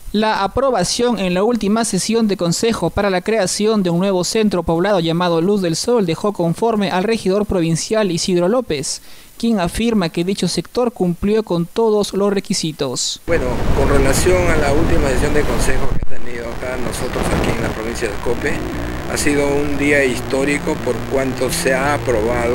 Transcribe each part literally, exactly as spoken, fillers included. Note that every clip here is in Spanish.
La aprobación en la última sesión de consejo para la creación de un nuevo centro poblado llamado Luz del Sol dejó conforme al regidor provincial Isidro López, quien afirma que dicho sector cumplió con todos los requisitos. Bueno, con relación a la última sesión de consejo que ha tenido acá nosotros aquí en la provincia de Cope, ha sido un día histórico por cuanto se ha aprobado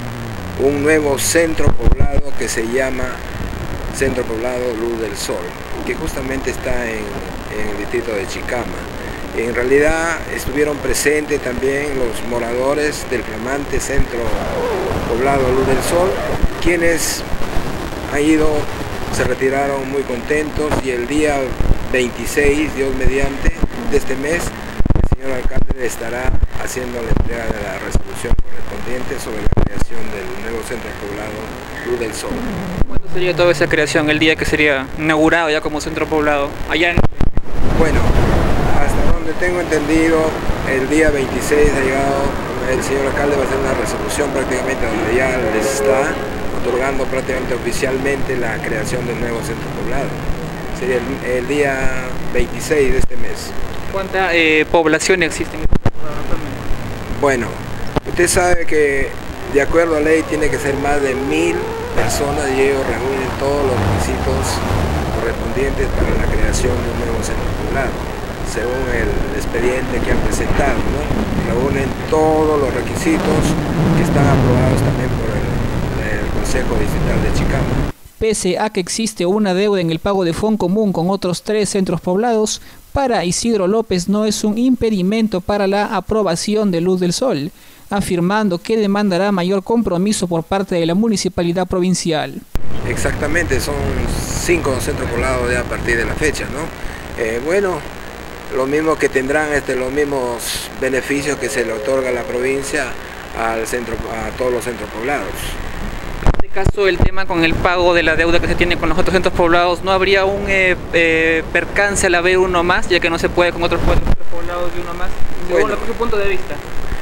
un nuevo centro poblado que se llama Centro Poblado Luz del Sol, que justamente está en, en el distrito de Chicama. En realidad estuvieron presentes también los moradores del flamante Centro Poblado Luz del Sol, quienes han ido, se retiraron muy contentos, y el día veintiséis, Dios mediante, de este mes, el señor alcalde estará haciendo la entrega de la resolución correspondiente sobre la creación del nuevo Centro Poblado Luz del Sol. ¿Cuándo sería toda esa creación, el día que sería inaugurado ya como centro poblado? Allá en... Bueno, hasta donde tengo entendido, el día veintiséis ha llegado, el señor alcalde va a hacer una resolución prácticamente donde ya les está otorgando prácticamente oficialmente la creación del nuevo centro poblado. Sería el, el día veintiséis de este mes. ¿Cuánta eh, población existe en este poblado actualmente? Bueno, usted sabe que de acuerdo a ley tiene que ser más de mil personas y ellos reúnen todos los requisitos correspondientes para la creación de un nuevo centro poblado, según el expediente que han presentado, ¿no? Reúnen todos los requisitos que están aprobados también por el, el Consejo Distrital de Chicama. Pese a que existe una deuda en el pago de fondo común con otros tres centros poblados, para Isidro López no es un impedimento para la aprobación de Luz del Sol, afirmando que demandará mayor compromiso por parte de la municipalidad provincial. Exactamente, son cinco centros poblados ya a partir de la fecha, ¿no? Eh, bueno, lo mismo que tendrán este, los mismos beneficios que se le otorga a la provincia al centro, a todos los centros poblados. En este caso, el tema con el pago de la deuda que se tiene con los otros centros poblados, ¿no habría un eh, eh, percance al haber uno más, ya que no se puede con otros cuatro centros poblados de uno más, según bueno, su punto de vista?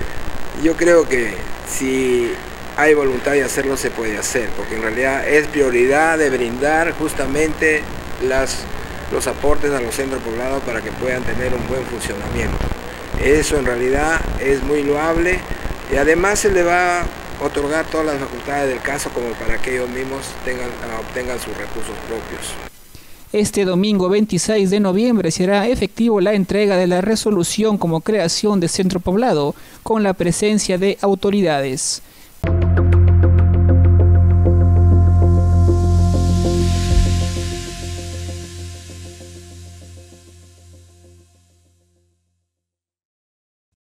Yo creo que si hay voluntad de hacerlo, se puede hacer, porque en realidad es prioridad de brindar justamente las, los aportes a los centros poblados para que puedan tener un buen funcionamiento. Eso en realidad es muy loable, y además se le va a otorgar todas las facultades del caso como para que ellos mismos tengan, obtengan sus recursos propios. Este domingo veintiséis de noviembre será efectivo la entrega de la resolución como creación de centro poblado con la presencia de autoridades.